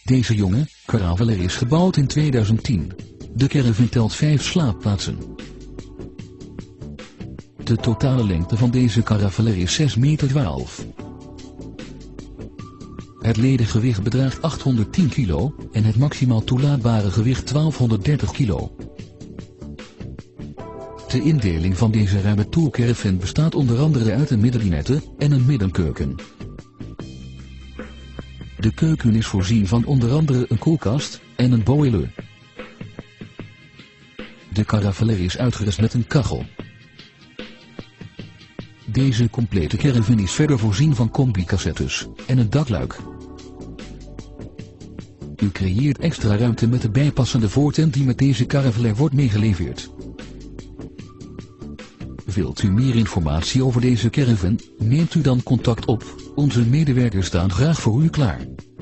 Deze jonge caraveller is gebouwd in 2010. De caravan telt 5 slaapplaatsen. De totale lengte van deze caraveller is 6,12 meter. Het ledengewicht bedraagt 810 kilo en het maximaal toelaatbare gewicht 1230 kilo. De indeling van deze ruime tourcaravan bestaat onder andere uit een middenlinette en een middenkeuken. De keuken is voorzien van onder andere een koelkast en een boiler. De caraveller is uitgerust met een kachel. Deze complete caravan is verder voorzien van combi-cassettes en een dakluik. U creëert extra ruimte met de bijpassende voortent die met deze caraveller wordt meegeleverd. Wilt u meer informatie over deze caravan? Neemt u dan contact op. Onze medewerkers staan graag voor u klaar.